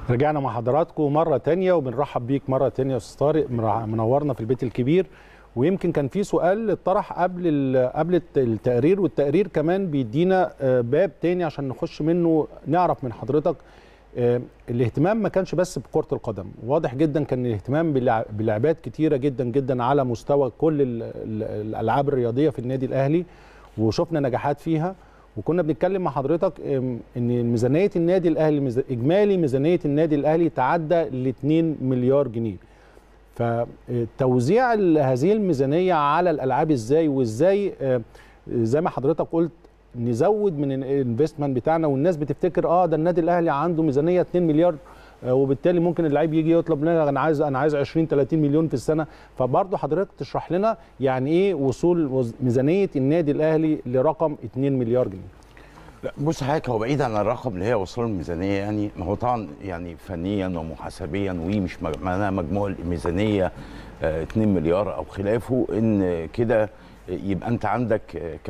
رجعنا مع حضراتكم مرة تانية وبنرحب بيك مرة تانية يا أستاذ طارق، منورنا في البيت الكبير. ويمكن كان في سؤال اتطرح قبل التقرير، والتقرير كمان بيدينا باب تاني عشان نخش منه نعرف من حضرتك. الاهتمام ما كانش بس بكرة القدم، واضح جدا كان الاهتمام بلعبات كتيرة جدا جدا على مستوى كل الألعاب الرياضية في النادي الأهلي، وشفنا نجاحات فيها. وكنا بنتكلم مع حضرتك ان ميزانيه النادي الاهلي، اجمالي ميزانيه النادي الاهلي تعدى ل 2 مليار جنيه. فتوزيع هذه الميزانيه على الالعاب ازاي، وازاي زي ما حضرتك قلت نزود من الانفستمنت بتاعنا، والناس بتفتكر ده النادي الاهلي عنده ميزانيه 2 مليار وبالتالي ممكن اللعيب يجي يطلب لنا انا عايز 20 30 مليون في السنه. فبرضه حضرتك تشرح لنا يعني ايه وصول ميزانيه النادي الاهلي لرقم 2 مليار جنيه. لا بص حضرتك، هو بعيد عن الرقم اللي هي وصول الميزانيه، يعني ما هو طبعا يعني فنيا ومحاسبيا ومش معناها مجموع الميزانيه 2 مليار او خلافه ان كده يبقى انت عندك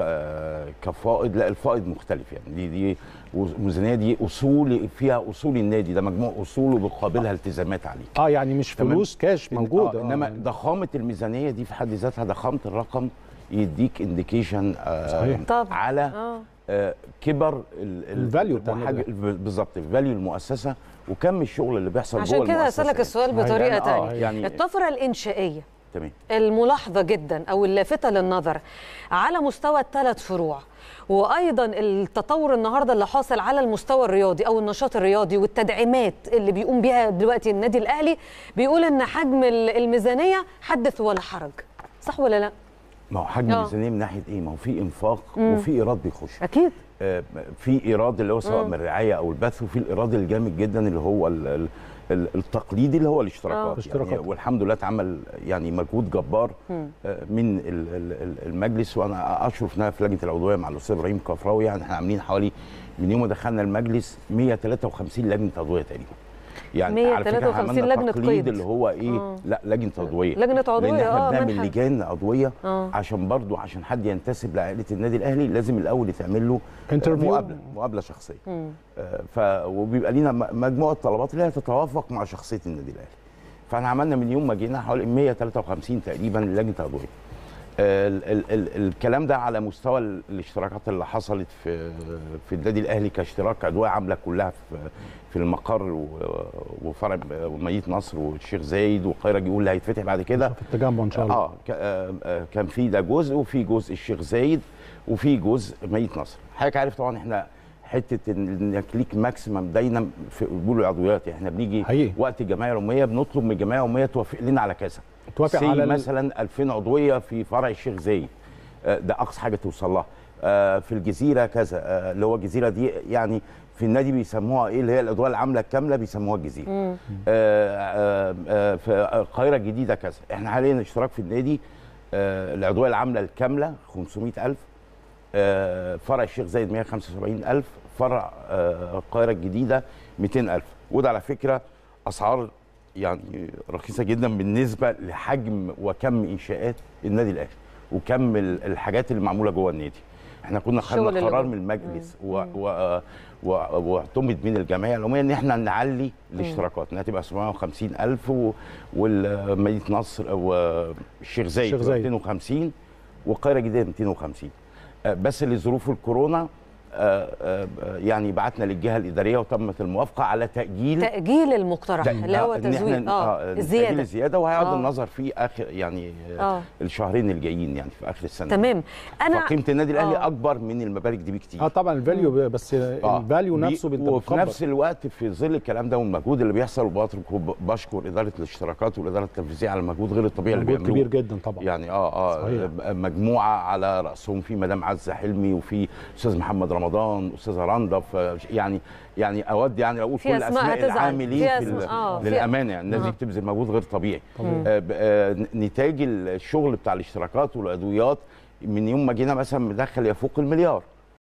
كفائض. لا، الفائض مختلف. يعني دي الميزانيه دي اصول، فيها اصول النادي ده، مجموع اصوله بيقابلها التزامات عليك. يعني مش فلوس كاش موجوده. انما ضخامه الميزانيه دي في حد ذاتها، ضخامه الرقم يديك انديكيشن على كبر الفاليو بتاع بالظبط، الفاليو المؤسسه وكم الشغل اللي بيحصل جوه المؤسسه. عشان كده اسالك السؤال بطريقه ثانيه. يعني الطفره الانشائيه تمام، الملاحظه جدا او اللافته للنظر على مستوى الثلاث فروع، وايضا التطور النهارده اللي حاصل على المستوى الرياضي او النشاط الرياضي والتدعيمات اللي بيقوم بيها دلوقتي النادي الاهلي، بيقول ان حجم الميزانيه حدث ولا حرج، صح ولا لا؟ ما هو حجم الميزانيه من ناحيه ايه؟ ما هو في انفاق وفي ايراد بيخش. اكيد في ايراد اللي هو سواء من الرعايه او البث، وفي الايراد الجامد جدا اللي هو التقليدي اللي هو الاشتراكات. يعني والحمد لله اتعمل يعني مجهود جبار من المجلس، وانا اشرف انها في لجنه العضويه مع الاستاذ ابراهيم كفراوي. يعني احنا عاملين حوالي من يوم ما دخلنا المجلس 153 لجنه عضويه تقريبا. يعني على فكره عملنا لجنه تقليد اللي هو ايه لا لجنه عضويه، لجنه عضويه لان احنا بنعمل لجان عضويه عشان حد ينتسب لعائله النادي الاهلي لازم الاول يتعمل له مقابله شخصيه. وبيبقى لينا مجموعه طلبات اللي هي تتوافق مع شخصيه النادي الاهلي. فاحنا عملنا من يوم ما جينا حوالي 153 تقريبا لجنه عضويه. الكلام ده على مستوى الاشتراكات اللي حصلت في النادي الاهلي كاشتراك عضويه عامله كلها في المقر وفرع ومدينه نصر والشيخ زايد والقاهره جيول اللي هيتفتح بعد كده في التجمع ان شاء الله. كان في ده جزء، وفي جزء الشيخ زايد، وفي جزء مدينه نصر. حضرتك عارف طبعا احنا حته انك ليك ماكسيمم دايما في قبول العضويات. احنا بنيجي حقيقي وقت الجمعيه العموميه بنطلب من الجمعيه العموميه توافق لنا على كذا، توافق على مثلا 2000 عضويه في فرع الشيخ زايد، ده اقصى حاجه توصل لها. في الجزيره كذا، اللي هو الجزيره دي يعني في النادي بيسموها ايه، اللي هي العضويه العامله الكامله بيسموها الجزيره. في القاهره الجديده كذا. احنا حاليا اشتراك في النادي العضويه العامله الكامله 500,000، فرع الشيخ زايد 175,000، فرع القاهره الجديده 200,000. وده على فكره اسعار يعني رخيصه جدا بالنسبه لحجم وكم انشاءات النادي الاهلي وكم الحاجات اللي معموله جوه النادي. احنا كنا خدنا قرار من المجلس واعتمد من الجمعيه العموميه ان احنا نعلي الاشتراكات انها تبقى 750,000 والمدينه نصر والشيخ زايد 250 والقاهره الجديده 250. بس لظروف الكورونا يعني بعتنا للجهه الاداريه وتمت الموافقه على تاجيل المقترح اللي هو تزويد الزياده، وهيقعد النظر في اخر يعني الشهرين الجايين يعني في اخر السنه. تمام. انا فقيمه النادي الاهلي اكبر من المبالغ دي بكتير. طبعا الفاليو، بس الفاليو نفسه وفي نفس الوقت في ظل الكلام ده والمجهود اللي بيحصل، بشكر اداره الاشتراكات والاداره التنفيذيه على المجهود غير الطبيعي اللي بيعملوه، كبير جدا طبعا. يعني مجموعه على راسهم في مدام عزه حلمي وفي استاذ محمد رمضان، استاذه رندا، يعني اود يعني اقول كل اسماء العاملين للامانه. يعني الناس دي بتبذل مجهود غير طبيعي. نتاج الشغل بتاع الاشتراكات والعضويات من يوم ما جينا مثلا مدخل يفوق المليار.